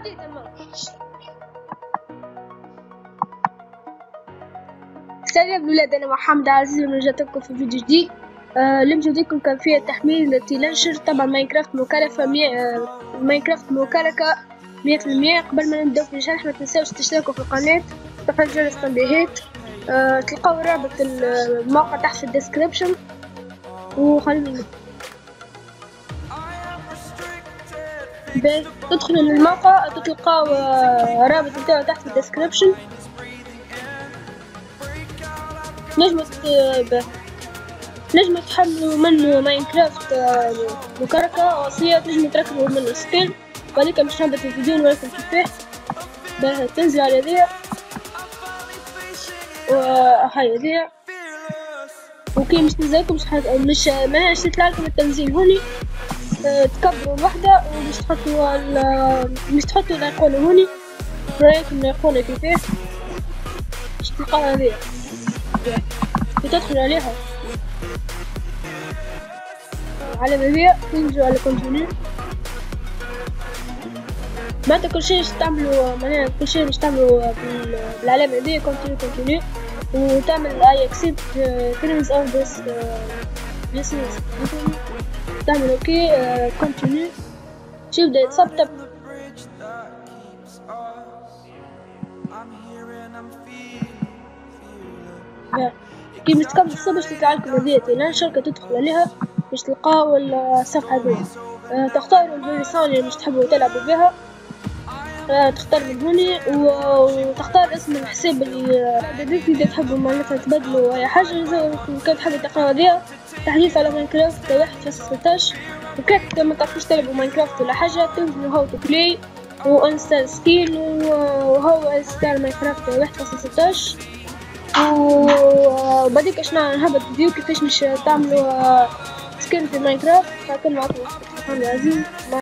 سلام الولاد، انا محمد عزيز ورجعت لكم في فيديو جديد. اليوم جديدكم كان فيه تحميل تيلانشر. طبعا ماينكرافت مكلفة ماينكرافت مكلفة 100%. قبل ما نبداو في الشرح ما تنساوش تشتركوا في القناة وتفعلوا جرس التنبيهات. تلقاو رابط الموقع تحت في الديسكريبشن. وخلينا تدخلوا للموقع تلقاو رابط بتاعه تحت في الديسكريبشن. نجموا تحملوا منه ماينكرافت مكركة وصية، تنجموا تركبوا منه سكين. وهذيك مش هبط الفيديو نوريكم كيفاه تنزل على ذي وهاي ذي. وكي مش تنزلكم مش تطلع لكم التنزيل هوني. تكبروا الوحدة ومش تحطوا الايقونة هوني. رايكم الايقونة كيفاه مش تلقاها هذه وتدخل عليها على بيبيع، تنزلوا على كونتينيو. بعد كل شيء تعملوا معناها كل شيء مش تعملوا بالعلامة دي كونتينيو وتعمل اي اكسبت terms of this business. تعمل اوكي كونتينيو. شوف ده يتسطب. كي باش تكمل الصبح تطلع لكم هذه تيلانشر تدخلوا عليها باش تلقاو الصفحة هذه. تختاروا الفيرسون اللي مش تحبوا تلعبوا بها. تختار من هوني وتختار اسم الحساب اللي إذا تحبوا معناتها تبدلوا أي حاجة. كان تحبوا تقراو هذه تحديث على ماينكرافت 1.16. وكيف ما تعرفوش تلعبوا ماينكرافت ولا حاجة تنزلوا هاو تو بلاي وانستال سكين وهو انستال ماينكرافت 1.16. وبعديك نهبط فيديو كيفاش مش تعملوا سكين في ماينكرافت. فكان معكم محمد عزيز.